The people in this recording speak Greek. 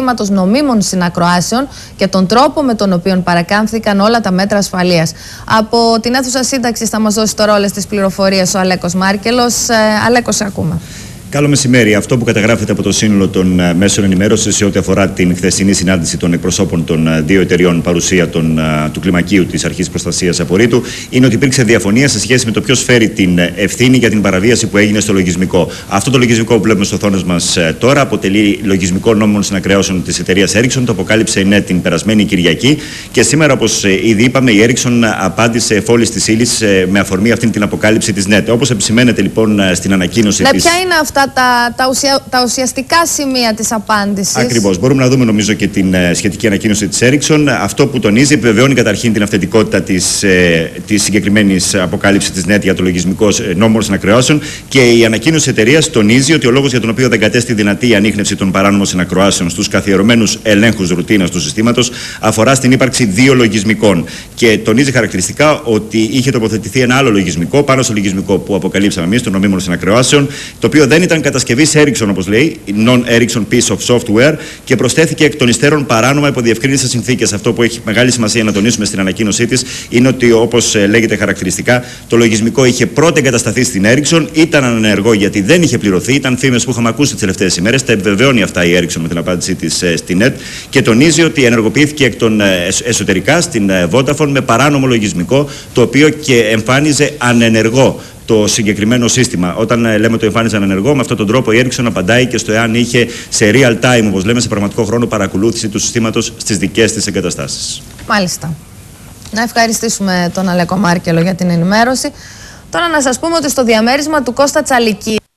συστήματος νομίμων συνακροάσεων και τον τρόπο με τον οποίο παρακάμφθηκαν όλα τα μέτρα ασφαλείας. Από την αίθουσα σύνταξης θα μας δώσει τώρα όλες τις πληροφορίες ο Αλέκος Μάρκελος. Αλέκο, σε ακούμε. Καλό μεσημέρι. Αυτό που καταγράφεται από το σύνολο των μέσων ενημέρωσης σε ό,τι αφορά την χθεσινή συνάντηση των εκπροσώπων των δύο εταιριών, παρουσία του κλιμακίου της Αρχής Προστασίας Απορρίτου, είναι ότι υπήρξε διαφωνία σε σχέση με το ποιος φέρει την ευθύνη για την παραβίαση που έγινε στο λογισμικό. Αυτό το λογισμικό που βλέπουμε στις οθόνες μας τώρα αποτελεί λογισμικό νόμιμων συνακρεώσεων της εταιρείας Ericsson. Το αποκάλυψε η NET την περασμένη Κυριακή και σήμερα, όπως ήδη είπαμε, η Ericsson απάντησε εφόλης της ύλης με αφορμή αυτή την αποκάλυψη της NET. Όπως επισημαίνεται λοιπόν στην ανακοίνωση της. Ποια είναι αυτά τα ουσιαστικά σημεία της απάντησης? Ακριβώς. Μπορούμε να δούμε, νομίζω, και την σχετική ανακοίνωση της Ericsson. Αυτό που τονίζει, επιβεβαιώνει καταρχήν την αυθεντικότητα της συγκεκριμένης αποκάλυψης της NET για το λογισμικό νόμιμων συνακροάσεων, και η ανακοίνωση της εταιρείας τονίζει ότι ο λόγος για τον οποίο δεν κατέστη δυνατή η ανίχνευση των παράνομων συνακροάσεων στους καθιερωμένους ελέγχους ρουτίνας του συστήματος αφορά στην ύπαρξη δύο λογισμικών. Και τονίζει χαρακτηριστικά ότι είχε τοποθετηθεί ένα άλλο λογισμικό πάνω στο λογισμικό που αποκαλύψαμε εμείς, των νομίμων συνακροάσεων, το οποίο δεν ήταν κατασκευής Ericsson, όπως λέει, non-Ericsson piece of software, και προσθέθηκε εκ των υστέρων παράνομα υπό διευκρίνησες συνθήκες. Αυτό που έχει μεγάλη σημασία να τονίσουμε στην ανακοίνωσή της είναι ότι, όπως λέγεται χαρακτηριστικά, το λογισμικό είχε πρώτα εγκατασταθεί στην Ericsson, ήταν ανενεργό γιατί δεν είχε πληρωθεί, ήταν φήμες που είχαμε ακούσει τις τελευταίες ημέρες. Τα επιβεβαιώνει αυτά η Ericsson με την απάντησή της στην NET και τονίζει ότι ενεργοποιήθηκε εκ των εσωτερικά στην Vodafone με παράνομο λογισμικό, το οποίο και εμφάνιζε ανενεργό το συγκεκριμένο σύστημα. Όταν λέμε το εμφάνιζαν ενεργό, με αυτόν τον τρόπο η Ericsson απαντάει και στο εάν είχε σε real time, όπως λέμε, σε πραγματικό χρόνο, παρακολούθηση του συστήματος στις δικές της εγκαταστάσεις. Μάλιστα. Να ευχαριστήσουμε τον Αλέκο Μάρκελο για την ενημέρωση. Τώρα να σας πούμε ότι στο διαμέρισμα του Κώστα Τσαλική